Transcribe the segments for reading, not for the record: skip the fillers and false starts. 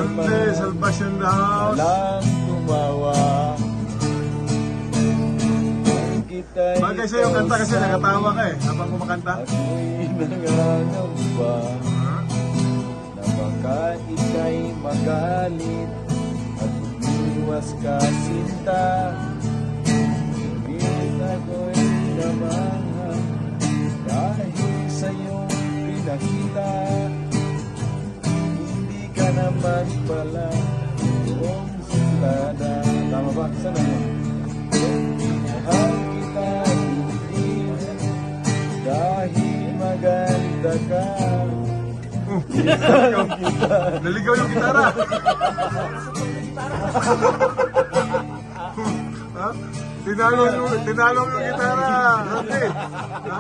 birthday, Salvation in the house. Lang tumawa. Bagay sa'yo yung kanta kasi nakatawa ka eh, habang kumakanta. Ako'y nangangamba na baka ika'y magalit at umiwas ka sinta. Ngunit ako'y namahal dahil sa'yong pinakita. Hindi ka naman pala buong sintada. Tama ba? Sana mo? Mahal kita hindi dahil maganda ka. Naligaw yung gitara. Ha? Tinalong yung gitara. Okay. Ha?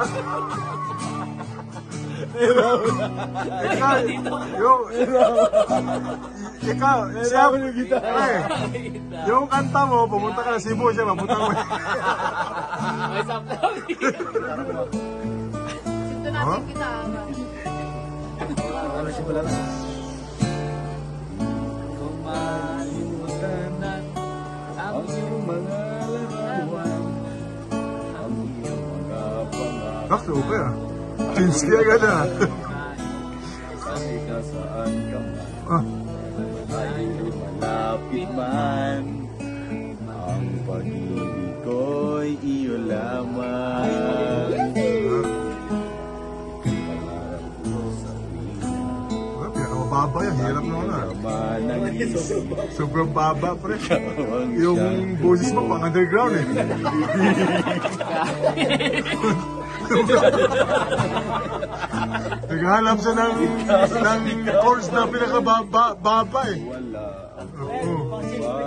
Ikaw, siya mo yung gitara eh. Yung kanta mo, pumunta ka na Cebu siya, mapunta mo. May samtaw. Sinto natin kita. Kumalimutan na ang iyong mga larawan, ang iyong mga pangarap. Bakit okay ah? Chinski agad ah. Kasi ka saan ka man, Ah. tayo'y malapit man. Ang pag-ibig ko'y iyo lamang. Pangarap ko sa tuwina, Pinakamababa yan, hirap naman ah. naman ang isip. Sobrang baba pre. Ang Yung boses mo pang underground eh. Naghahanap siya ng chords na pinakababa eh. wala ang Oo.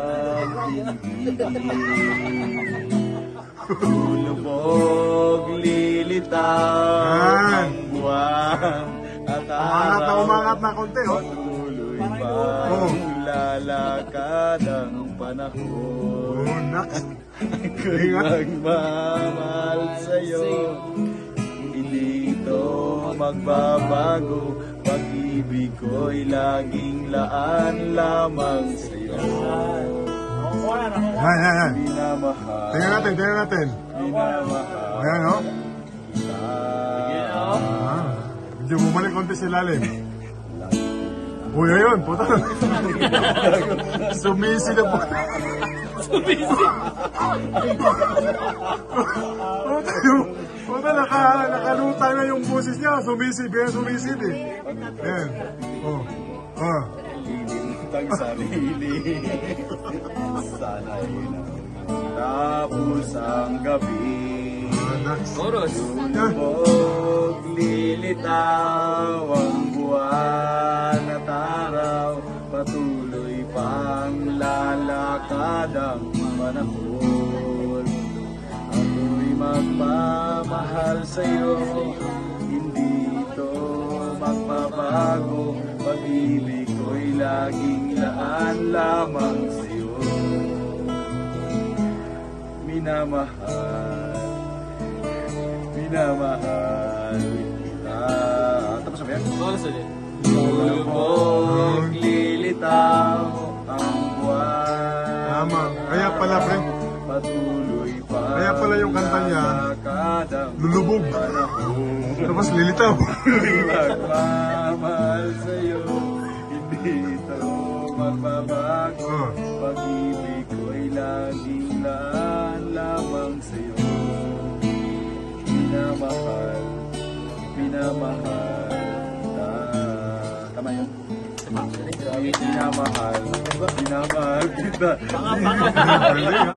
Lulubog, lilitaw ang buwan at araw. Umangat na konti oh. Patuloy bang lalakad ang panahon. Oh, next. Ako'y magmamahal sa'yo, hindi ito magbabago. Pag-ibig ko'y laging laan lamang sa'yo. Yan. Minamahal, Tingnan natin. minamahal Ayan oh. kita. Ah, medyo bumalik konti sa lalim. Uy, ayun, puta. Sumisi na po. Puta, nakalutang na yung boses niya. Sumisip eh. Ayan. Oh. Ah. Lilintang sarili. Sana'y tapos ang gabi. Next. Oros. Lulubog, lilitaw ang buwan at araw. Patuloy pang lalakad ang panahon. Ako'y magmamahal sa'yo, hindi ito magbabago. Pag-ibig ko'y laging laan lamang sa'yo. Minamahal kita. Tapos sabi yan? Oros ulit. Lulubog, lilitaw ang buwan. Tama. Kaya pala, pre. Patuloy pa. Kaya pala yung kanta niya, kadang lulubog. panahon. Tapos lilitaw. Magmamahal sa'yo, hindi ito magbabago. Oh. Pag-ibig ko'y laging laan lamang sa'yo. Minamahal kita. Tama yun? Minamahal kita.